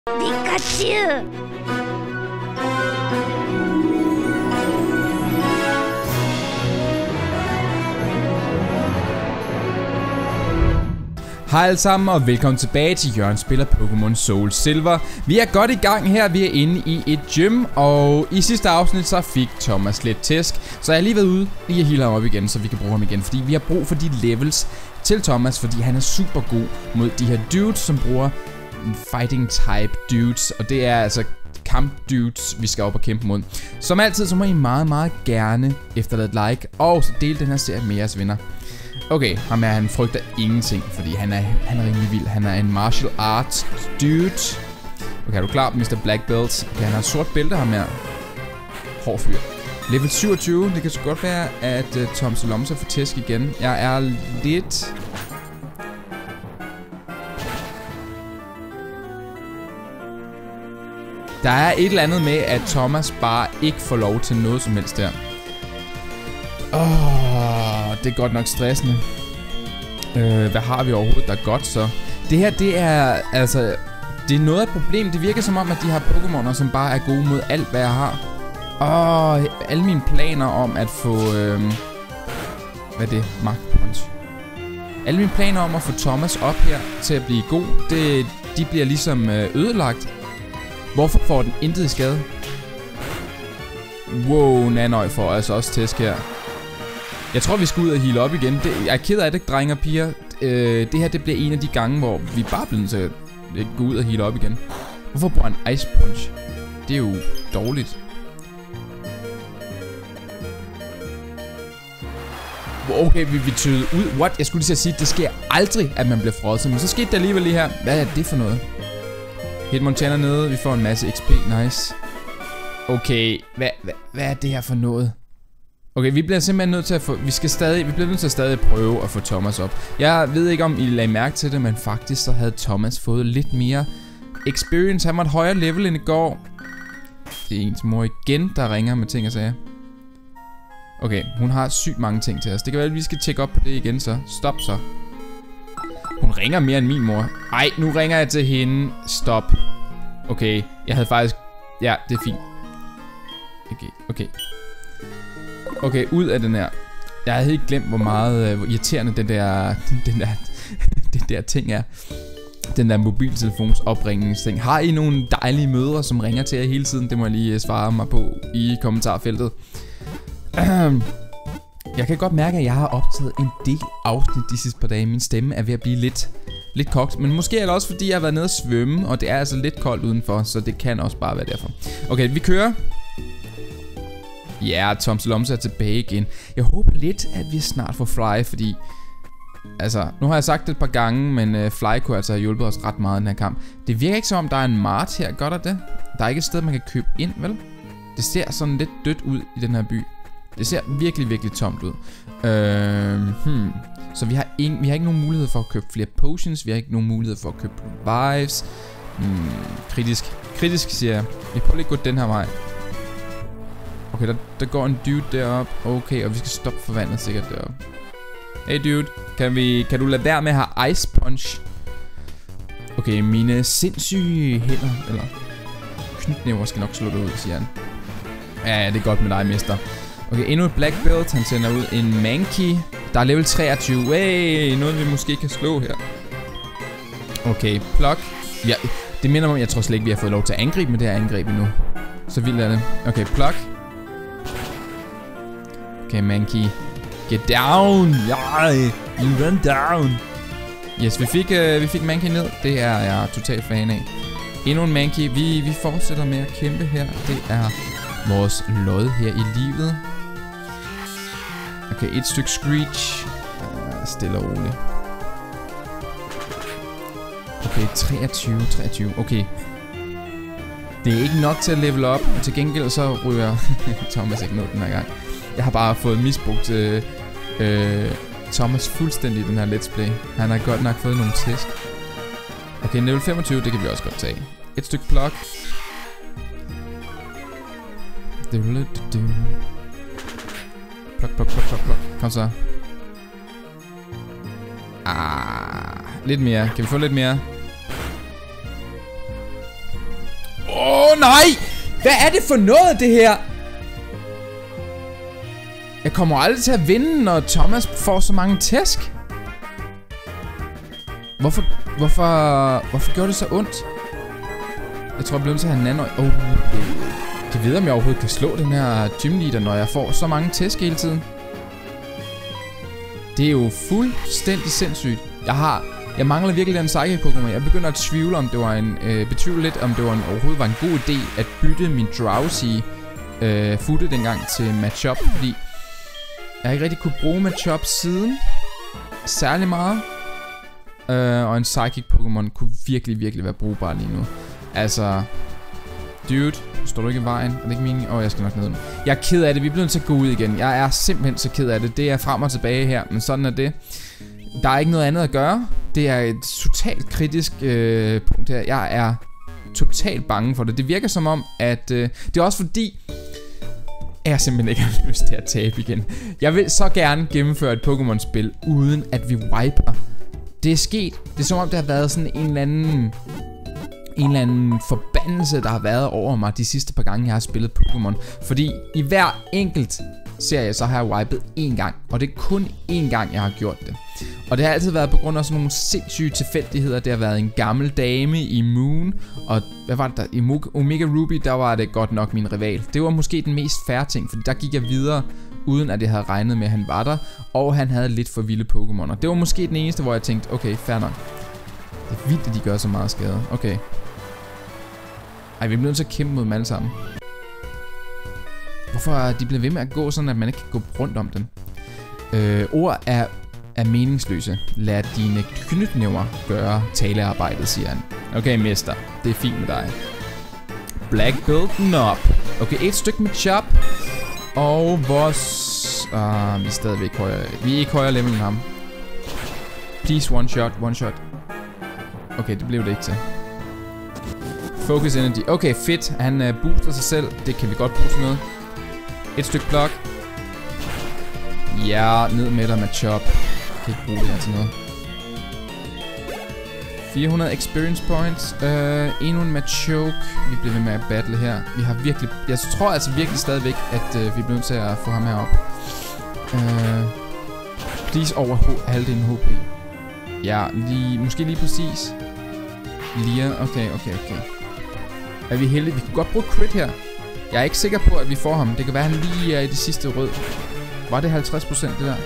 Pikachu! Hej alle sammen og velkommen tilbage til Jørgen spiller Pokémon Soul Silver. Vi er godt i gang her, vi er inde i et gym, og i sidste afsnit så fik Thomas lidt tæsk. Så jeg har lige været ude lige at heale ham op igen, så vi kan bruge ham igen, fordi vi har brug for de levels til Thomas, fordi han er super god mod de her dudes, som bruger fighting type dudes, og det er altså kamp dudes, vi skal op og kæmpe mod. Som altid, så må I meget gerne efterlade et like, og så dele den her serie med jeres venner. Okay, ham her, han frygter ingenting, fordi han er rimelig vild. Han er en martial arts dude. Okay, er du klar, Mr. Black Belt? Okay, han har et sort bælte, ham her. Hård fyr. Level 27, det kan så godt være, at Tom Salomsa får tæsk igen. Jeg er lidt... Der er et eller andet med, at Thomas bare ikke får lov til noget som helst der. Det er godt nok stressende. Hvad har vi overhovedet, der er godt så? Det her, det er altså... Det er noget af et problem. Det virker som om, at de har Pokémoner, som bare er gode mod alt, hvad jeg har. Alle mine planer om at få... hvad er det? Mach Punch. Alle mine planer om at få Thomas op her til at blive god, de bliver ligesom ødelagt. Hvorfor får den intet i skade? Wow, Nanøj får altså også tæsk her. Jeg tror, vi skal ud og heale op igen. Jeg er ked af det, drenge og piger. Det her, det bliver en af de gange, hvor vi bare bliver nødt til at gå ud og heale op igen. Hvorfor bruger han Ice Punch? Det er jo dårligt. Okay, vi tyder ud. What? Jeg skulle lige sige, at det sker aldrig, at man bliver frosset. Men så skete det alligevel lige her. Hvad er det for noget? Hitmonchan nede. Vi får en masse XP. Nice. Okay, hvad er det her for noget? Okay, vi bliver simpelthen nødt til at få... Vi bliver nødt til at stadig prøve at få Thomas op. Jeg ved ikke, om I lagde mærke til det, men faktisk så havde Thomas fået lidt mere experience. Han var et højere level end i går. Det er ens mor igen, der ringer med ting og sager. Okay, hun har sygt mange ting til os. Det kan være, at vi skal tjekke op på det igen så. Stop så. Hun ringer mere end min mor. Ej, nu ringer jeg til hende. Stop. Okay, jeg havde faktisk... Ja, det er fint. Okay. Okay, ud af den her. Jeg havde helt glemt, hvor meget hvor irriterende den der ting er. Den der mobiltelefons opringningsting. Har I nogle dejlige mødre, som ringer til jer hele tiden? Det må jeg lige svare mig på i kommentarfeltet. Jeg kan godt mærke, at jeg har optaget en del afsnit de sidste par dage. Min stemme er ved at blive lidt kogt. Men måske er det også, fordi jeg har været nede at svømme, og det er altså lidt koldt udenfor, så det kan også bare være derfor. Okay, vi kører. Ja, Tom Salomsa er tilbage igen. Jeg håber lidt, at vi snart får Fly, fordi... Altså, nu har jeg sagt det et par gange, men Fly kunne altså have hjulpet os ret meget i den her kamp. Det virker ikke som om, der er en mart her, gør der det? Der er ikke et sted, man kan købe ind, vel? Det ser sådan lidt dødt ud i den her by. Det ser virkelig tomt ud. Så vi har ikke nogen mulighed for at købe flere potions. Vi har ikke nogen mulighed for at købe revives. Kritisk siger jeg. Vi prøver lige at gå den her vej. Okay, der går en dude derop. Okay, og vi skal stoppe for vandet sikkert derop. Hey dude, kan du lade være med at have Ice Punch? Okay, mine sindssyge hænder, eller knytnæver skal nok slå det ud, siger han. Ja, det er godt med dig, mister. Okay, endnu et Black Belt. Han sender ud en Mankey. Der er level 23. Hey, noget vi måske kan slå her. Okay, Pluck. Ja, det minder mig om, jeg tror slet ikke, vi har fået lov til at angribe med det her angreb endnu. Så vildt er det. Okay, Pluck. Okay, Mankey. Get down! You run down! Yes, vi fik Mankey ned. Det er jeg totalt fan af. Endnu en Mankey. Vi fortsætter med at kæmpe her. Det er vores lod her i livet. Okay, et stykke Screech. Stille og roligt. Okay, 23. Okay. Det er ikke nok til at level op. Til gengæld så ryger Thomas ikke ned den her gang. Jeg har bare fået misbrugt Thomas fuldstændig i den her let's play. Han har godt nok fået nogle tæsk. Okay, level 25, det kan vi også godt tage. Et stykke Pluck. Pluk. Kom så. Lidt mere. Kan vi få lidt mere? nej! Hvad er det for noget, det her? Jeg kommer aldrig til at vinde, når Thomas får så mange tæsk. Hvorfor gjorde det så ondt? Jeg tror, jeg bliver nødt til at have en anden... Jeg ved, om jeg overhovedet kan slå den her gymleader, når jeg får så mange tæsk hele tiden. Det er jo fuldstændig sindssygt. Jeg mangler virkelig den Psychic-Pokémon. Jeg begynder at tvivle, om det var betvivle lidt, om det overhovedet var en god idé at bytte min Drowsy futte dengang til Machop, fordi jeg ikke rigtig kunne bruge Machop siden særlig meget. Og en Psychic-Pokémon kunne virkelig være brugbar lige nu. Altså, dude, står du ikke i vejen? Er det ikke meningen? Jeg skal nok ned nu. Jeg er ked af det, vi bliver nødt til at gå ud igen. Jeg er simpelthen så ked af det. Det er frem og tilbage her, men sådan er det. Der er ikke noget andet at gøre. Det er et totalt kritisk punkt her. Jeg er totalt bange for det. Det virker som om, at det er også fordi, jeg simpelthen ikke har lyst til at tabe igen. Jeg vil så gerne gennemføre et Pokémon-spil, uden at vi wiper. Det er sket. Det er som om, det har været sådan en eller anden forbandelse, der har været over mig de sidste par gange, jeg har spillet Pokémon. Fordi i hver enkelt serie, så har jeg wipet én gang. Og det er kun én gang, jeg har gjort det. Og det har altid været på grund af sådan nogle sindssyge tilfældigheder. Det har været en gammel dame i Moon. Og hvad var det der? I Omega Ruby, der var det godt nok min rival. Det var måske den mest fair ting, fordi der gik jeg videre, uden at jeg havde regnet med, at han var der. Og han havde lidt for vilde Pokémoner. Det var måske den eneste, hvor jeg tænkte, okay, fair nok. Det er vildt, at de gør så meget skade. Okay. Ej, vi bliver nødt til at kæmpe mod dem alle sammen. Hvorfor er de blevet ved med at gå sådan, at man ikke kan gå rundt om dem? Ord er meningsløse. Lad dine knytnæver gøre talearbejdet, siger han. Okay, mester. Det er fint med dig. Black Belt op. Okay, et stykke med chop. Og vores... vi er stadigvæk højere. Vi er ikke højere level end ham. Please, one shot. Okay, det blev det ikke til. Focus energy. Okay, fedt. Han booster sig selv. Det kan vi godt bruge til noget. Et stykke blok. Ja, ned med dig med chop. Jeg kan ikke bruge det her til noget. 400 experience points. Endnu en med choke. Vi bliver ved med at battle her. Vi har virkelig... Jeg tror altså virkelig stadigvæk, at vi bliver nødt til at få ham herop. Please over halvdelen HP. Ja, måske lige præcis. Lige. Okay. Er vi heldige? Vi kan godt bruge crit her. Jeg er ikke sikker på, at vi får ham. Det kan være, at han lige er i det sidste rød. Var det 50% det der?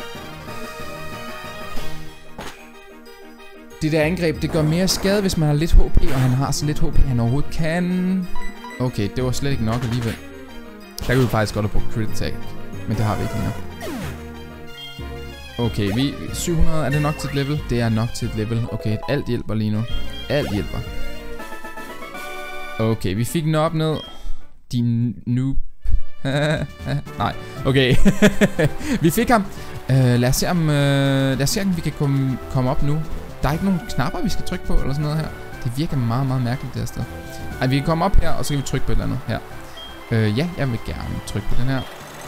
Det der angreb, det gør mere skade, hvis man har lidt HP, og han har så lidt HP, han overhovedet kan. Okay, det var slet ikke nok alligevel. Der kan vi faktisk godt have brugt crit attack, men det har vi ikke længere. Okay, 700, er det nok til et level? Det er nok til et level. Okay, alt hjælper lige nu. Alt hjælper. Okay, vi fik den op ned. Din noob. Nej, okay. Vi fik ham. Lad os se om vi kan komme op nu. Der er ikke nogen knapper, vi skal trykke på, eller sådan noget her. Det virker meget mærkeligt, det her sted. Ej, vi kan komme op her, og så kan vi trykke på et eller andet her. Ja, jeg vil gerne trykke på den her.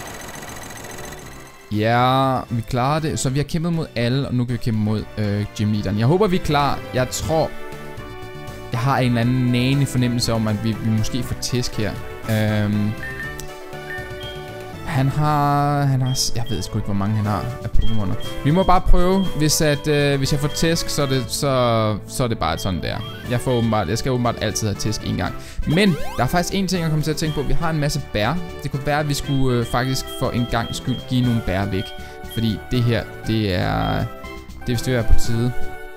Ja, vi klarer det. Så vi har kæmpet mod alle, og nu kan vi kæmpe mod gymleaderen. Jeg håber, vi er klar. Jeg tror... Jeg har en eller anden nane fornemmelse om, at vi måske får tæsk her. Han har... Jeg ved sgu ikke, hvor mange han har af Pokémoner. Vi må bare prøve. Hvis jeg får tæsk, så er det bare sådan der. Jeg skal åbenbart altid have tæsk en gang. Men der er faktisk en ting, jeg kommer til at tænke på. Vi har en masse bær. Det kunne være, at vi skulle faktisk for en gang skyld give nogle bær væk. Fordi det her, det er hvis det er på tide.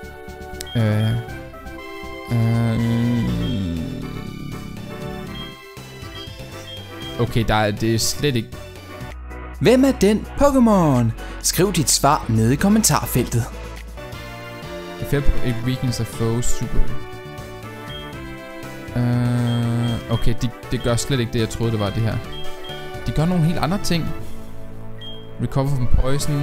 Okay, det er slet ikke... Hvem er den Pokémon? Skriv dit svar nede i kommentarfeltet. Effect weakness of foes super. Okay, det gør slet ikke det, jeg troede, det var det her. De gør nogle helt andre ting. Recover from poison.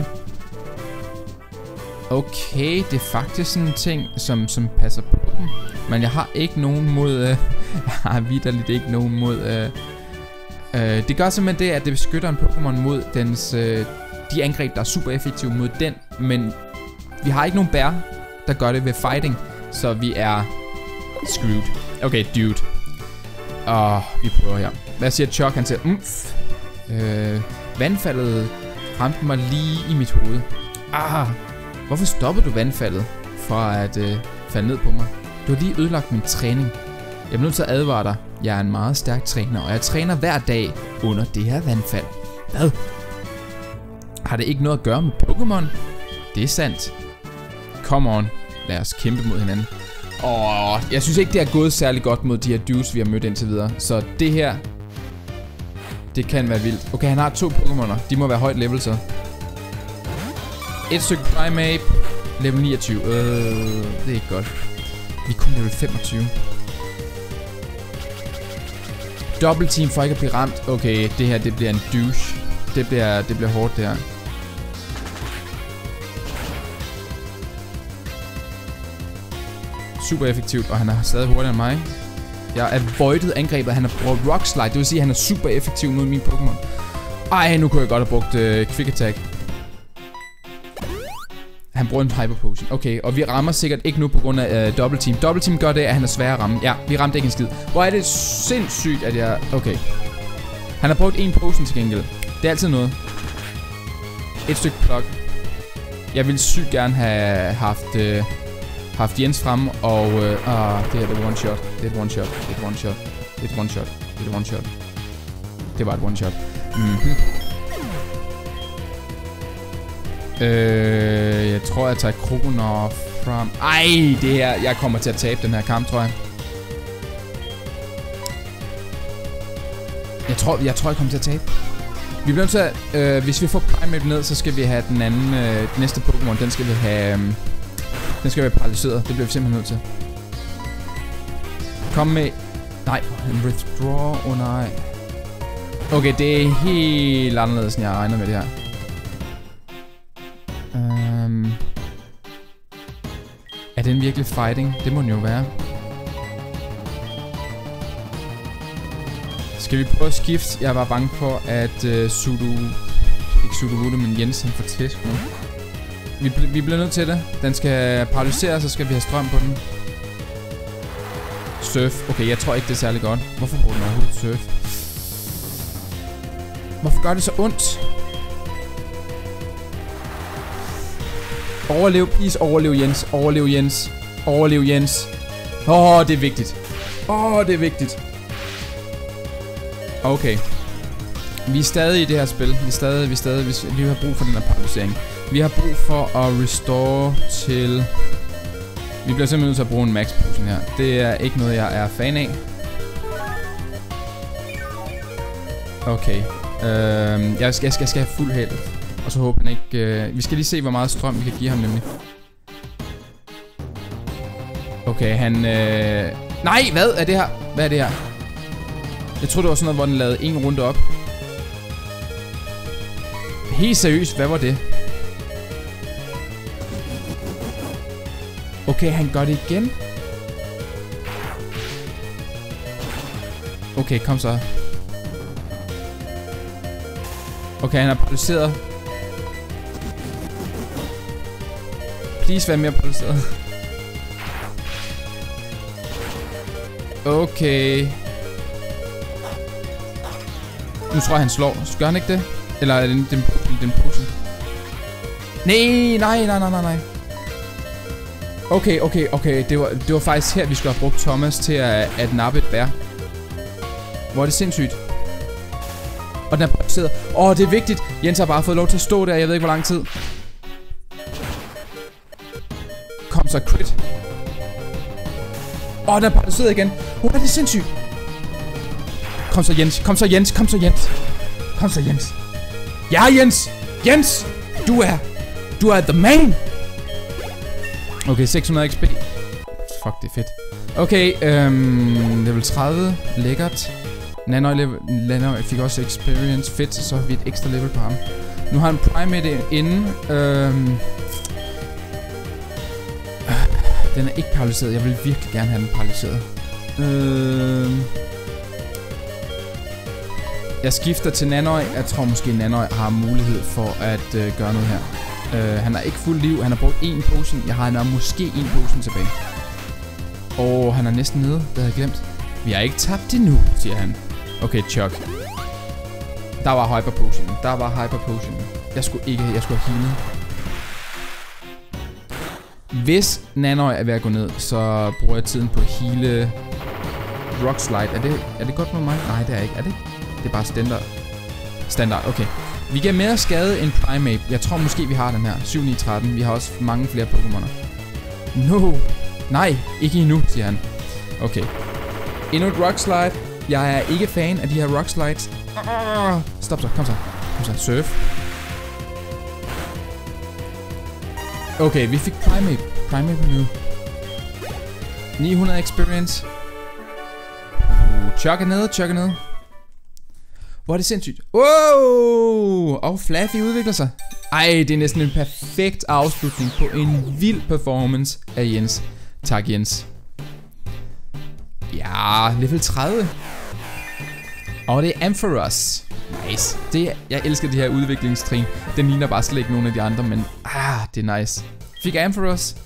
Okay, det er faktisk sådan en ting, som passer på dem. Men jeg har ikke nogen mod... jeg har vitterligt ikke nogen mod... det gør simpelthen det, at det beskytter en Pokémon mod de angreb, der er super effektive mod den. Men vi har ikke nogen bær, der gør det ved fighting. Så vi er screwed. Okay, dude. Vi prøver her. Hvad siger Chuck? Han siger, vandfaldet ramte mig lige i mit hoved. Hvorfor stoppede du vandfaldet fra at falde ned på mig? Du har lige ødelagt min træning. Jeg bliver nødt til at advare dig. Jeg er en meget stærk træner, og jeg træner hver dag under det her vandfald. Hvad? Har det ikke noget at gøre med Pokémon? Det er sandt. Come on. Lad os kæmpe mod hinanden. Jeg synes ikke, det er gået særlig godt mod de her dudes, vi har mødt indtil videre. Så det her, det kan være vildt. Okay, han har 2 Pokémoner. De må være højt level så. Et stykke Primeape. Level 29. Det er ikke godt. Vi er kun level 25. Double team for ikke at blive ramt. Okay, det her, det bliver en douche. Det bliver hårdt, det her. Super effektivt, og han er stadig hurtigere end mig. Jeg er avoidet angrebet, han har brugt Rock Slide. Det vil sige, at han er super effektiv mod min Pokémon. Nu kunne jeg godt have brugt Quick Attack. Han bruger en Hyper Potion. Okay, og vi rammer sikkert ikke nu på grund af Double Team. Double Team gør det, at han er svær at ramme. Ja, vi ramte ikke en skid. Hvor er det sindssygt, at jeg... Okay. Han har brugt 1 potion til gengæld. Det er altid noget. Et stykke plug. Jeg ville sygt gerne have haft Jens fremme, og... det her er et one shot. Det er et one shot. Det er et one shot. Det er et one shot. Det er et one shot. Det var et one shot. Jeg tror, jeg tager Krokonor frem. Det her... Jeg kommer til at tabe den her kamp, tror jeg. Jeg tror, jeg kommer til at tabe. Vi bliver nødt til at... hvis vi får Primeape ned, så skal vi have den anden... næste Pokémon, den skal vi have... den skal være paralyseret. Det bliver vi simpelthen nødt til. Kom med... Nej, en withdraw. Nej. Okay, det er helt anderledes, end jeg regner med det her. Er den virkelig fighting? Det må den jo være. Skal vi prøve at skifte? Jeg var bange for, at ikke Sudowoodo, men Jensen får tæsk nu. Vi bliver nødt til det. Den skal paralyseres, så skal vi have strøm på den. Surf. Okay, jeg tror ikke, det er særlig godt. Hvorfor bruger den overhovedet surf? Hvorfor gør det så ondt? Overlev, please. Overlev, Jens. Overlev, Jens. Overlev, Jens. Det er vigtigt. Det er vigtigt. Okay. Vi er stadig i det her spil. Vi har brug for den her paralysering. Vi har brug for at restore til... Vi bliver simpelthen nødt til at bruge en max potion her. Det er ikke noget, jeg er fan af. Okay. Jeg skal have fuld held. Og så håber han ikke... vi skal lige se, hvor meget strøm vi kan give ham nemlig. Okay, han... Nej, hvad er det her? Hvad er det her? Jeg troede, det var sådan noget, hvor den lavede en runde op. Helt seriøst, hvad var det? Okay, han gør det igen. Okay, kom så. Okay, han er paralyseret. Please vær mere paralyseret. Okay. Nu tror jeg, han slår. Gør han ikke det? Eller er det den potion? Nej. Okay. Det var faktisk her, vi skulle have brugt Thomas til at nappe et bær. Hvor er det sindssygt. Og den er paralyseret. Det er vigtigt. Jens har bare fået lov til at stå der. Jeg ved ikke, hvor lang tid. Kom så, crit. Den er paralyseret igen. Hvor er det sindssygt. Kom så, Jens. Ja, Jens! Du er the man! Okay, 600 XP. Fuck, det er fedt. Okay, level 30. Lækkert. Nanøj fik også experience. Fedt, så har vi et ekstra level på ham. Nu har han Primeape inde. Den er ikke paralyseret. Jeg vil virkelig gerne have den paralyseret. Jeg skifter til Nanøj. Jeg tror måske Nanøj har mulighed for at gøre noget her. Han har ikke fuld liv. Han har brugt 1 potion. Jeg har måske 1 potion tilbage. Han er næsten nede. Det havde jeg glemt. Vi har ikke tabt endnu, siger han. Okay, Chuck. Der var Hyper Potion. Jeg skulle have healet. Hvis Nanøj er ved at gå ned, så bruger jeg tiden på at heale Rock Slide. Er det godt med mig? Nej, det er ikke. Er det? Det er bare standard, okay. Vi giver mere skade end Primeape. Jeg tror måske vi har den her. 7-9-13. Vi har også mange flere Pokémoner. No. Nej, ikke endnu, siger han. Okay. Endnu et Rock Slide. Jeg er ikke fan af de her Rock Slides. Stop så, kom så. Surf. Okay, vi fik Primeape nu. 900 experience. Chuck er nede. Hvor er det sindssygt. Wow! Og Fluffy udvikler sig. Ej, det er næsten en perfekt afslutning på en vild performance af Jens. Tak, Jens. Ja, level 30. Og det er Ampharos. Nice. Jeg elsker de her udviklingstrin. Den ligner bare slet ikke nogen af de andre, men det er nice. Fik Ampharos.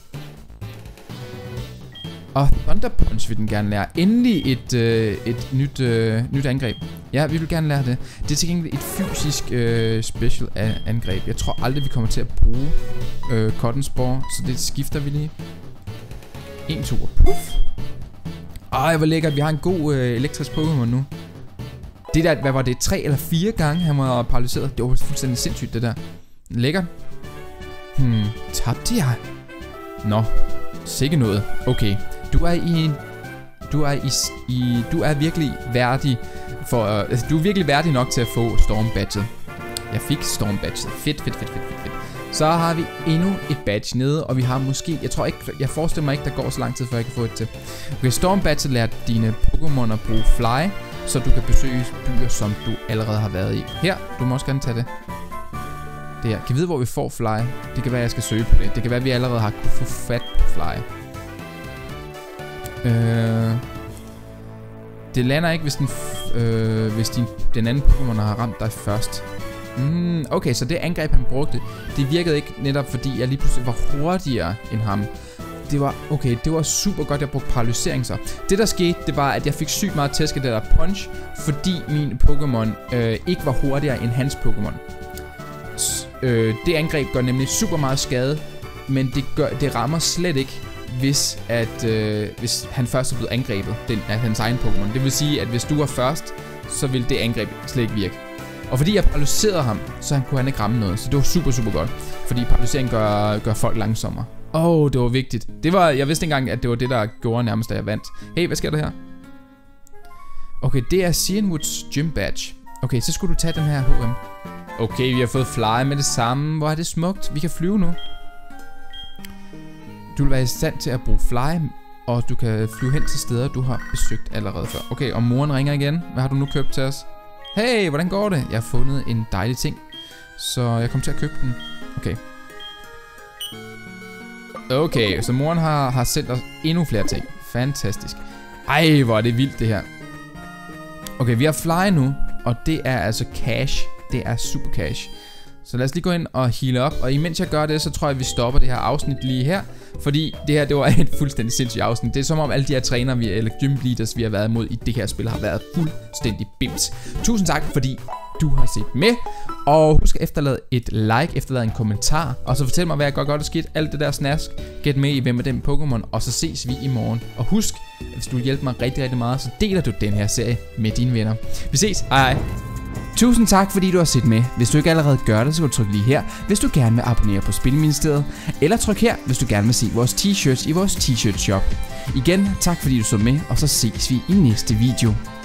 Og Thunder Punch vil den gerne lære. Endelig et nyt angreb. Ja, vi vil gerne lære det. Det er til gengæld et fysisk special angreb. Jeg tror aldrig, vi kommer til at bruge Cotton Spore, så det skifter vi lige. 1, 2 og puff. Ej, hvor lækkert. Vi har en god elektrisk Pokémon nu. Det der, hvad var det? 3 eller 4 gange han var paralyseret. Det var fuldstændig sindssygt, det der. Lækkert. Tabte jeg? Nå, sikke noget. Okay, du er virkelig værdig for, du er virkelig værdig nok til at få Storm Badget. Jeg fik Storm Badget. Fedt. Så har vi endnu et badge nede, og vi har måske, jeg forestiller mig ikke, der går så lang tid, før jeg kan få et til. Okay, Storm Badget lærer dine Pokémon at bruge Fly, så du kan besøge byer, som du allerede har været i. Her, du må også gerne tage det. Det her. Kan vi vide, hvor vi får Fly? Det kan være, jeg skal søge på det. Det kan være, vi allerede har kunne få fat på Fly. Det lander ikke, hvis den anden Pokémon har ramt dig først. Okay, så det angreb, han brugte, det virkede ikke netop, fordi jeg lige pludselig var hurtigere end ham. Det var super godt, jeg brugte paralysering så. Det der skete, det var, at jeg fik sygt meget tæsk af det der punch, fordi min Pokémon ikke var hurtigere end hans Pokémon. Det angreb gør nemlig super meget skade, men det rammer slet ikke, hvis han først er blevet angrebet af hans egen Pokémon. Det vil sige, at hvis du var først, så vil det angreb slet ikke virke. Og fordi jeg paralyserede ham, så kunne han ikke ramme noget. Så det var super godt, fordi paralysering gør folk langsommere. Det var vigtigt. Jeg vidste ikke engang, at det var det, der gjorde nærmest, da jeg vandt. Hey, hvad sker der her? Okay, det er Cianwoods Gym Badge. Okay, så skulle du tage den her HM. Okay, vi har fået Fly med det samme. Hvor er det smukt. Vi kan flyve nu. Du vil være i stand til at bruge Fly, og du kan flyve hen til steder, du har besøgt allerede før. Okay, og moren ringer igen. Hvad har du nu købt til os? Hey, hvordan går det? Jeg har fundet en dejlig ting, så jeg kommer til at købe den. Okay, så moren har sendt os endnu flere ting. Fantastisk. Ej, hvor er det vildt det her. Okay, vi har Fly nu, og det er altså cash. Det er super cash. Så lad os lige gå ind og heale op. Og imens jeg gør det, så tror jeg, vi stopper det her afsnit lige her. Fordi det her, det var et fuldstændig sindssygt afsnit. Det er som om alle de her trænere, eller gym leaders, vi har været imod i det her spil, har været fuldstændig bims. Tusind tak, fordi du har set med. Og husk at efterlade et like, efterlade en kommentar. Og så fortæl mig, hvad jeg gør godt og skidt. Alt det der snask. Get med i Hvem er den Pokémon. Og så ses vi i morgen. Og husk, hvis du vil hjælpe mig rigtig meget, så deler du den her serie med dine venner. Vi ses. Hej. Tusind tak, fordi du har set med. Hvis du ikke allerede gør det, så kan du trykke lige her, hvis du gerne vil abonnere på Spilministeriet. Eller tryk her, hvis du gerne vil se vores t-shirts i vores t-shirt shop. Igen, tak fordi du så med, og så ses vi i næste video.